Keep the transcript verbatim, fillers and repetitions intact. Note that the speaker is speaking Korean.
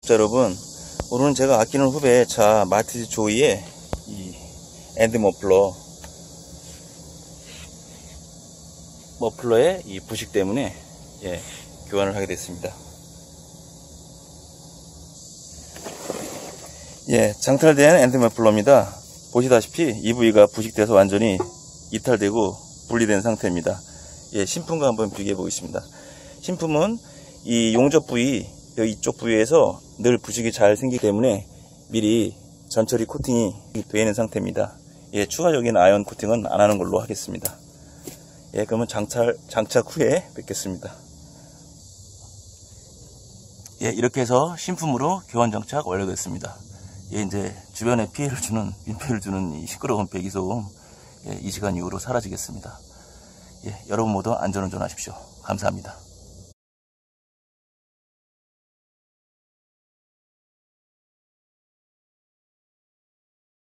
자, 여러분, 오늘은 제가 아끼는 후배 차 마티즈 조이의 이 엔드 머플러 머플러의 이 부식 때문에 예, 교환을 하게 됐습니다. 예, 장탈된 엔드 머플러입니다. 보시다시피 이 부위가 부식돼서 완전히 이탈되고 분리된 상태입니다. 예, 신품과 한번 비교해 보겠습니다. 신품은 이 용접 부위, 여기 이쪽 부위에서 늘 부식이 잘 생기기 때문에 미리 전처리 코팅이 되어 있는 상태입니다. 예, 추가적인 아이언 코팅은 안 하는 걸로 하겠습니다. 예, 그러면 장착, 장착 후에 뵙겠습니다. 예, 이렇게 해서 신품으로 교환 장착 완료됐습니다. 예, 이제 주변에 피해를 주는, 민폐를 주는 이 시끄러운 배기소음, 예, 이 시간 이후로 사라지겠습니다. 예, 여러분 모두 안전운전하십시오. 감사합니다.